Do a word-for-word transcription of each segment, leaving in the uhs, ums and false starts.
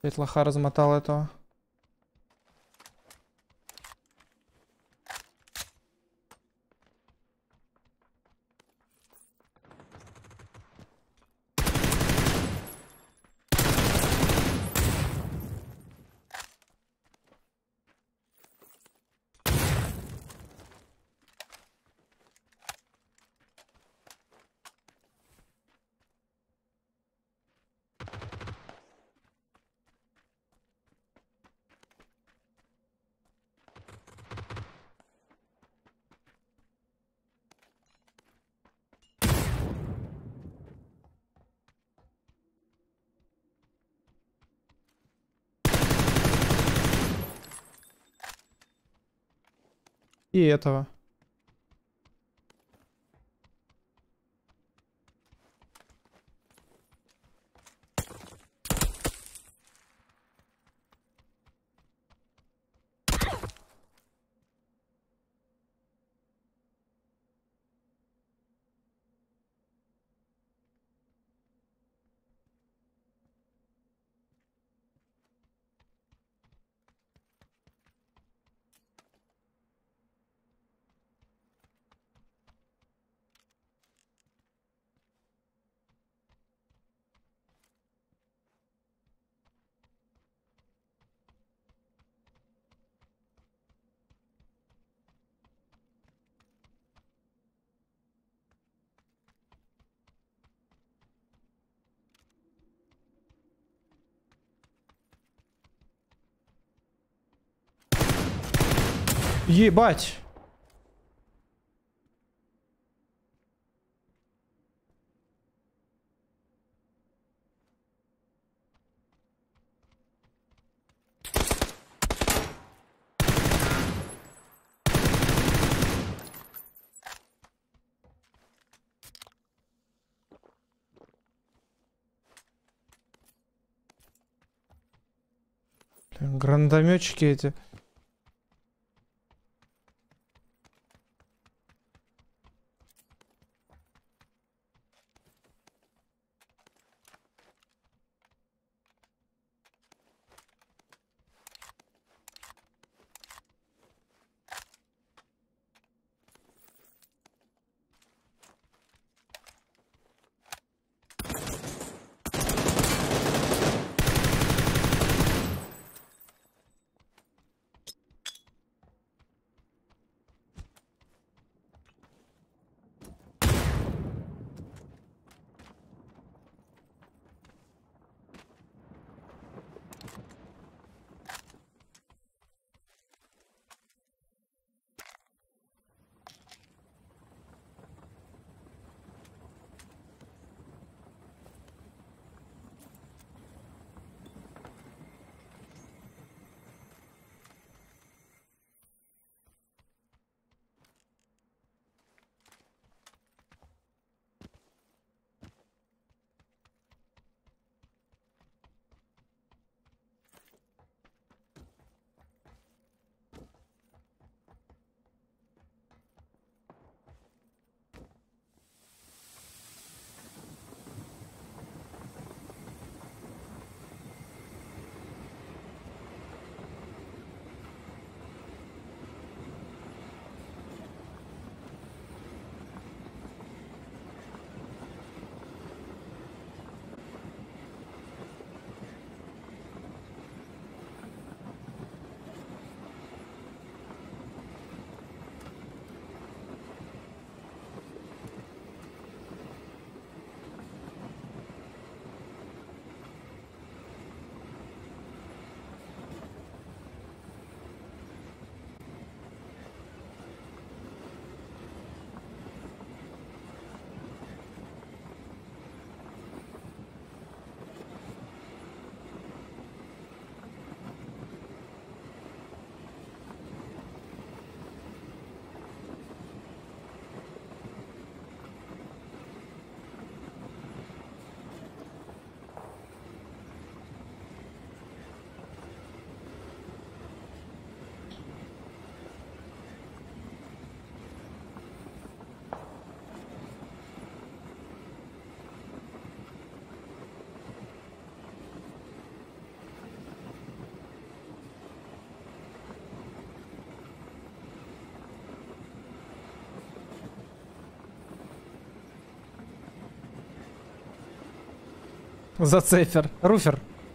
Опять лоха размотал этого. И этого. Ебать! Блин, гранатометчики эти. За цифер. Руфер.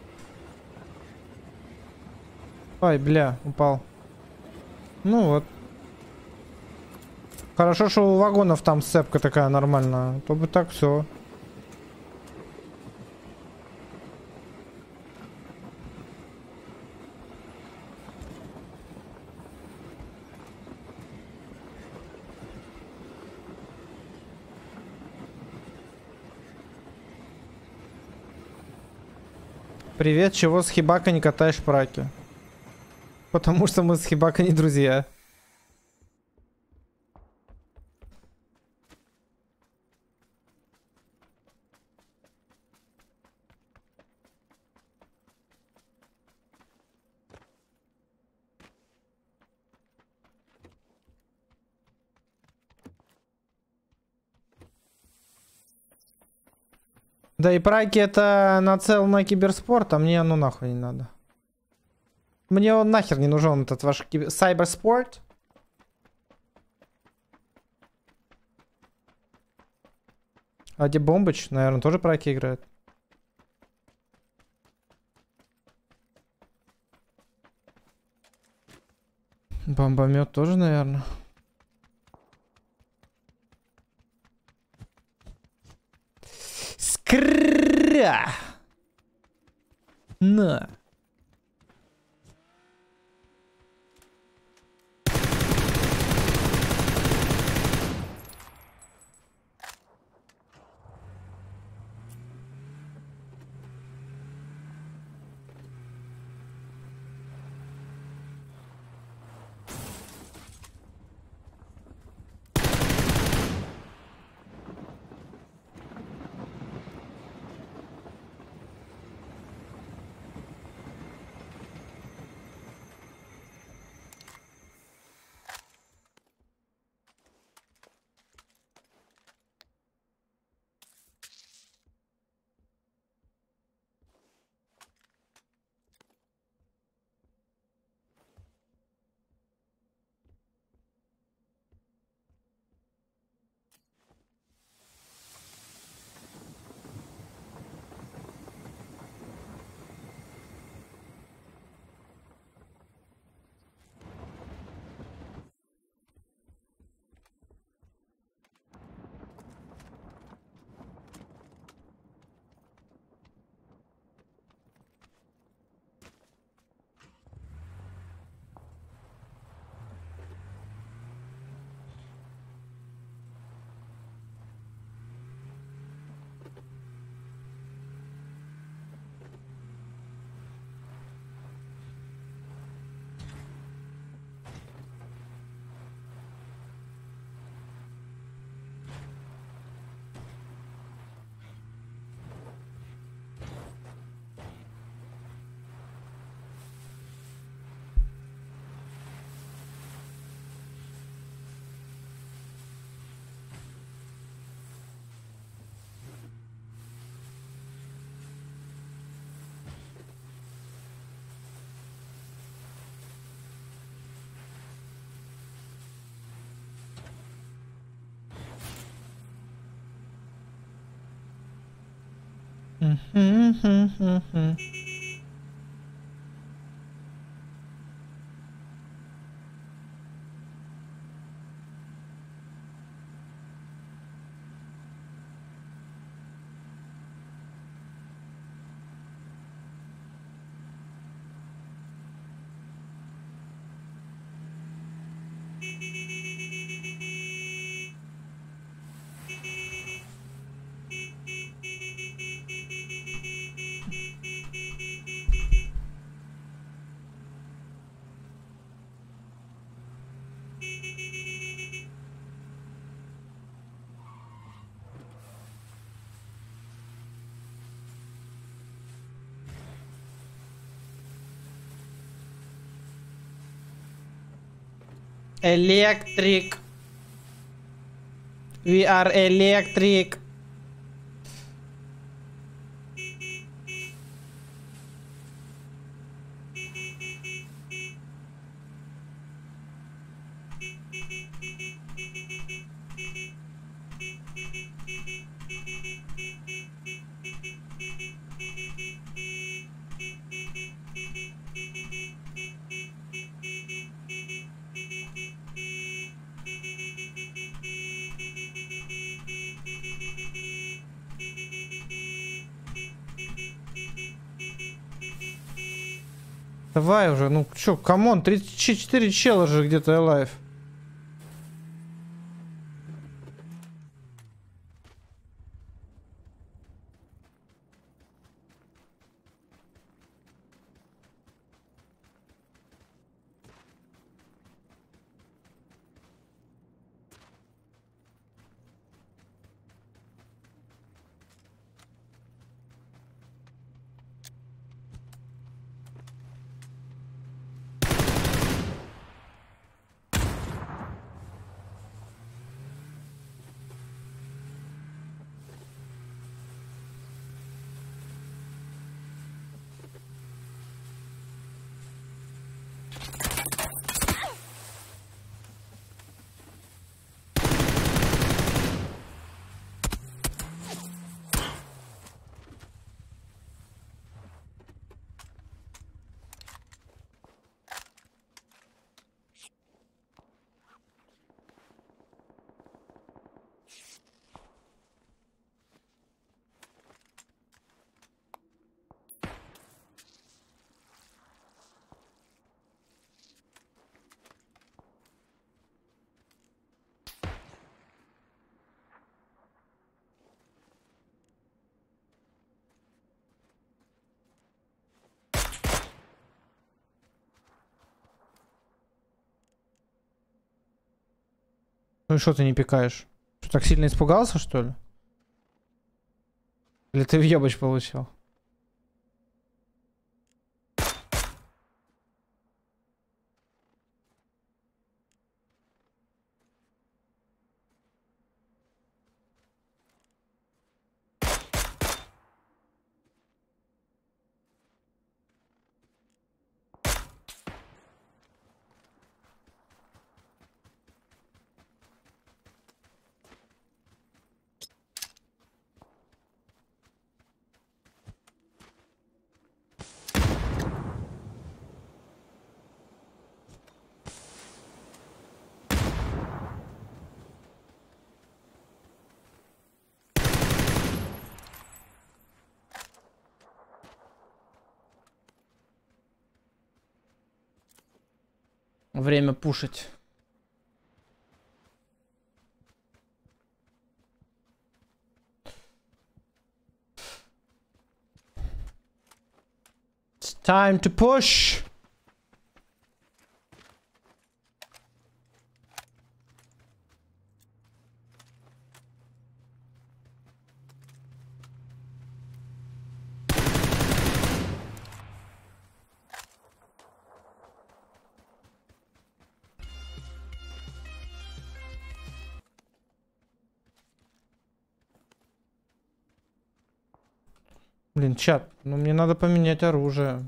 Ой, бля, упал. Ну вот. Хорошо, что у вагонов там сцепка такая нормальная. То бы так все. Привет, чего с Хибака не катаешь праки? Потому что мы с Хибака не друзья. Да и праки это нацел на киберспорт, а мне оно нахуй не надо. Мне он нахер не нужен, этот ваш кибер... сайберспорт. А где Бомбыч? Наверное, тоже праки играет. Бомбомет тоже, наверное. Скря! На. Electric. We are electric. Давай уже, ну чё, камон, тридцать четыре чела же где-то alive. Ну и что ты не пикаешь? Что, так сильно испугался, что ли? Или ты въебач получил? Время пушить. It's time to push. Блин, чат, ну мне надо поменять оружие.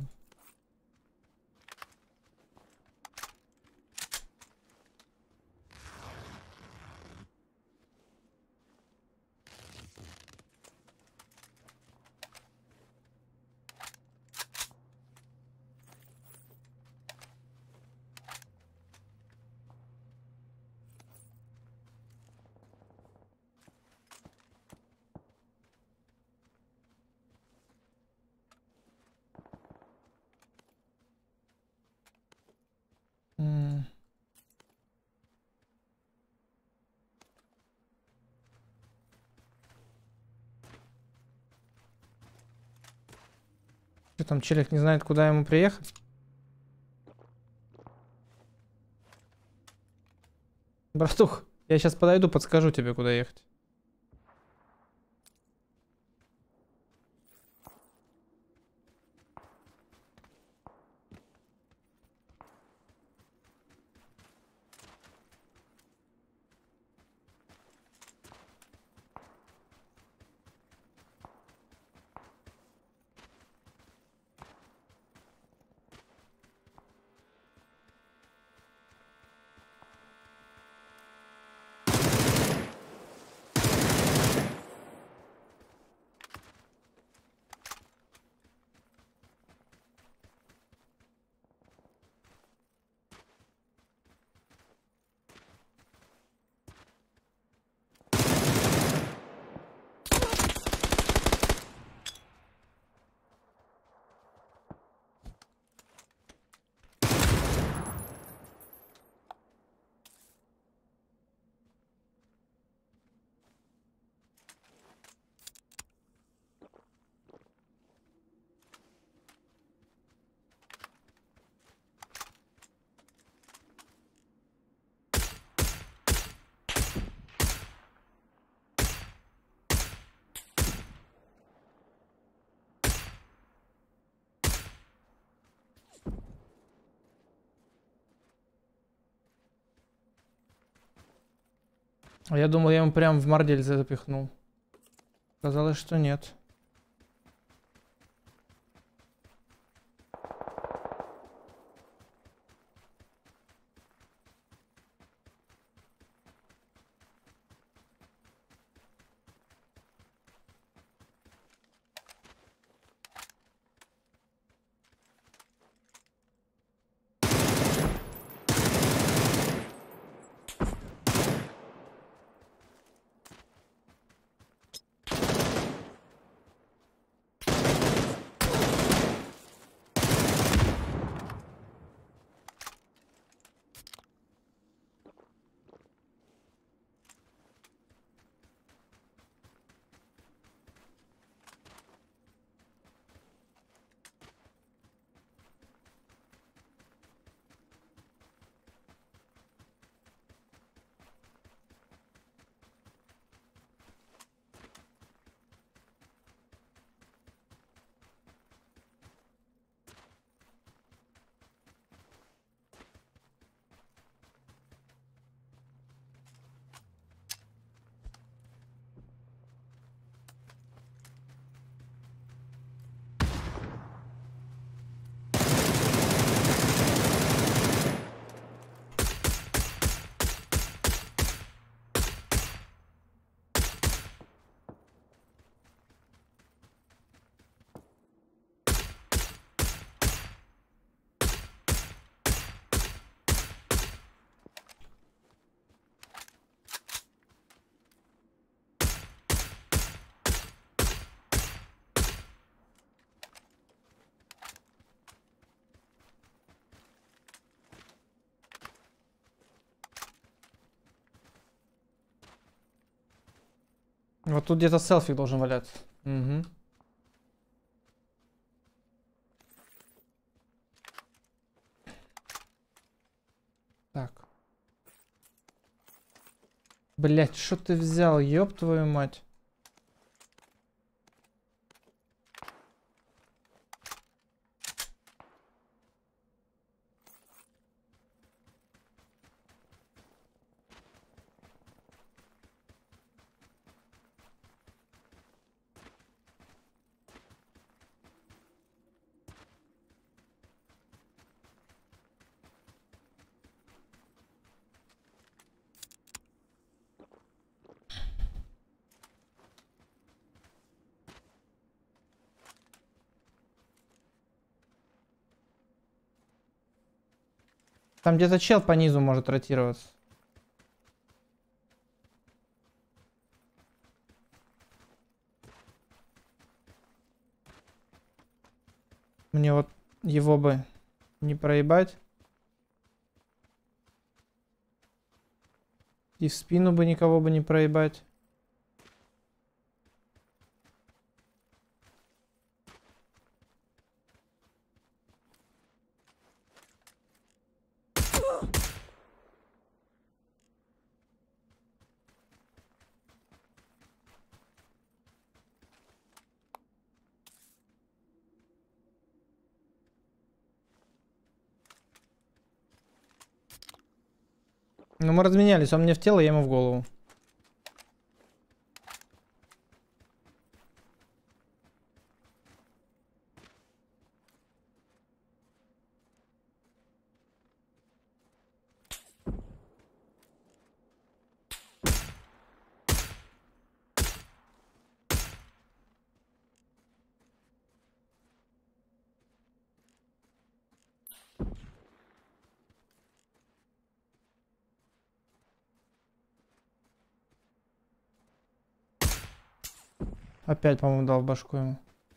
М. Что там, челик не знает, куда ему приехать? Братух, я сейчас подойду, подскажу тебе, куда ехать. А я думал, я ему прям в мордель запихнул. Казалось, что нет. Вот тут где-то селфи должен валяться. Угу. Так. Блять, что ты взял, ёб твою мать. Там где-то чел по низу может ротироваться. Мне вот его бы не проебать. И в спину бы никого бы не проебать. Ну мы разменялись, он мне в тело, я ему в голову. Опять, по-моему, дал в башку ему.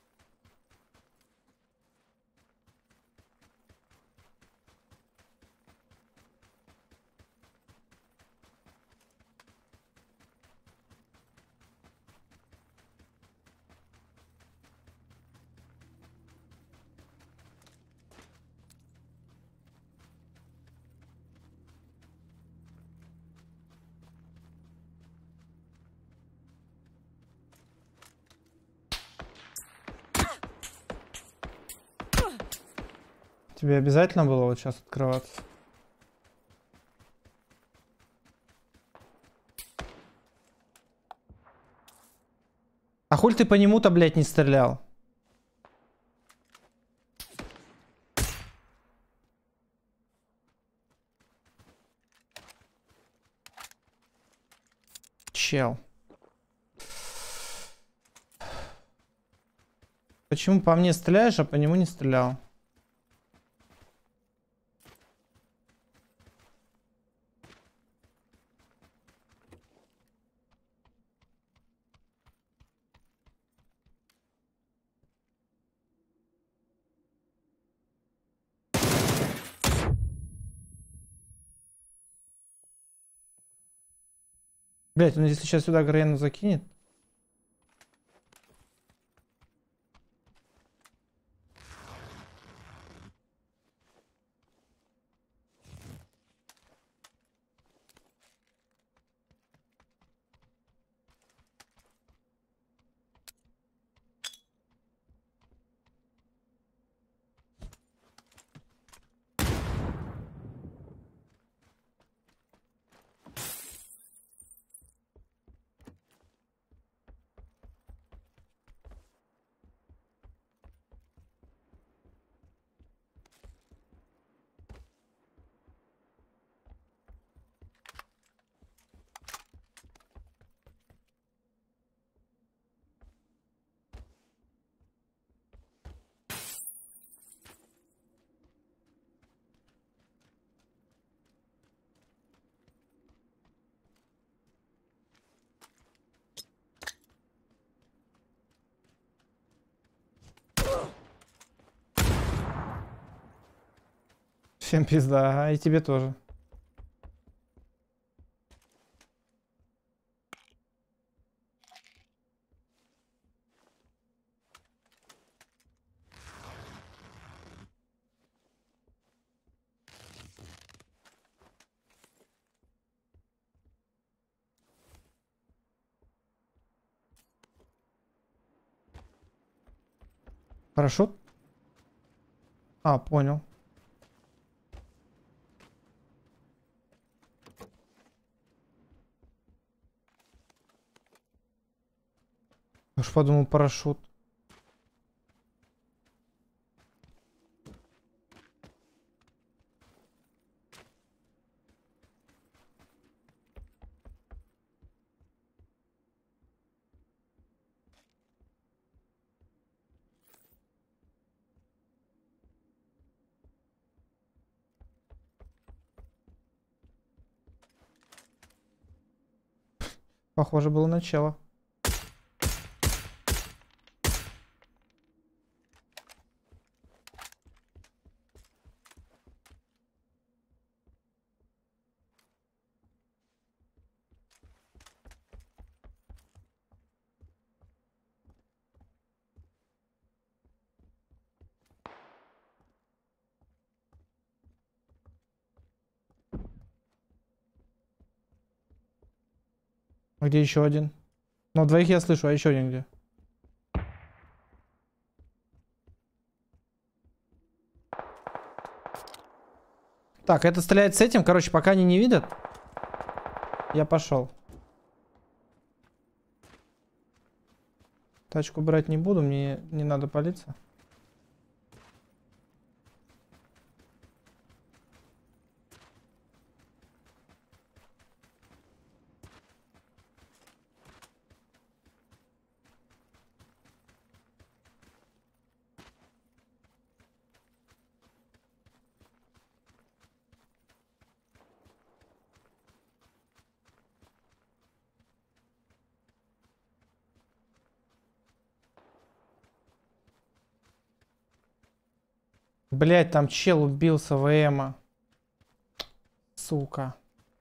Тебе обязательно было вот сейчас открываться? А хуль ты по нему-то, блядь, не стрелял? Чел. Почему по мне стреляешь, а по нему не стрелял? Блять, он если сейчас сюда грену закинет. Всем пизда, а и тебе тоже. Парашют? А, понял. Я уж подумал, парашют. Похоже, было начало. А где еще один? Ну, двоих я слышу, а еще один где? Так, это стреляет с этим. Короче, пока они не видят, я пошел. Тачку брать не буду, мне не надо палиться. Блять, там чел убился в Эма. Сука.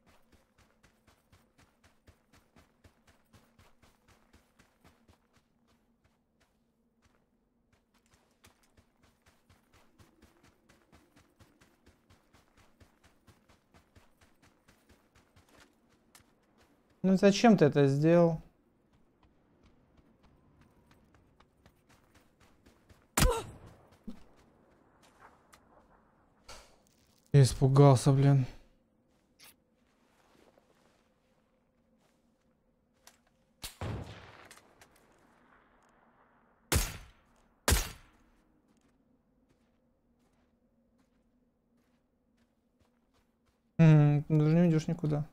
Ну зачем ты это сделал? Я испугался, блин. Даже не уйдешь никуда.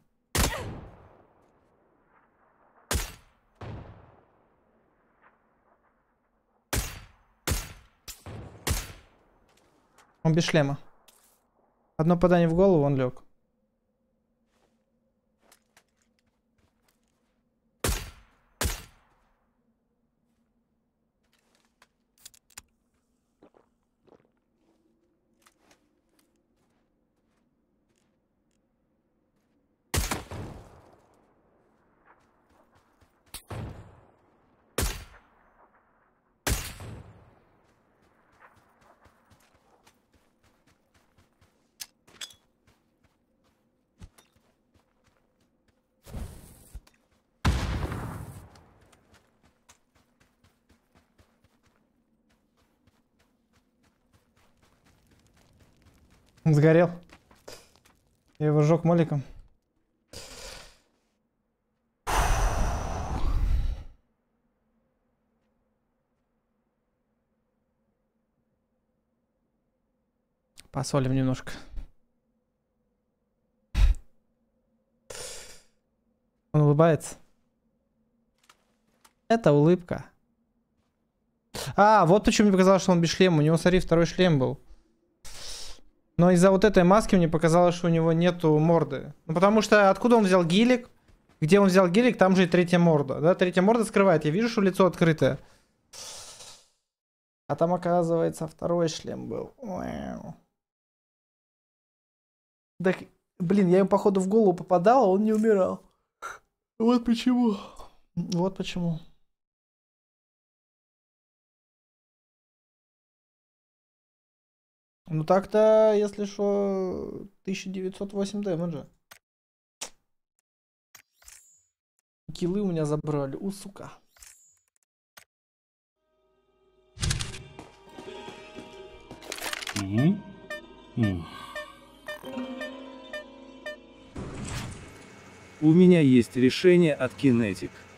Он без шлема. Одно попадание в голову, он лег. Он сгорел. Я его сжег моликом. Посолим немножко. Он улыбается. Это улыбка. А, вот почему мне показалось, что он без шлема. У него, смотри, второй шлем был. Но из-за вот этой маски мне показалось, что у него нету морды. Ну, потому что откуда он взял гелик? Где он взял гелик, там же и третья морда. Да, третья морда скрывает. Я вижу, что лицо открытое. А там, оказывается, второй шлем был. Так, блин, я ему, походу, в голову попадал, а он не умирал. Вот почему. Вот почему. Ну так-то, если что, тысяча девятьсот восемь дэмэджа. Киллы у меня забрали, у сука. Mm-hmm. Mm. У меня есть решение от Kinetic.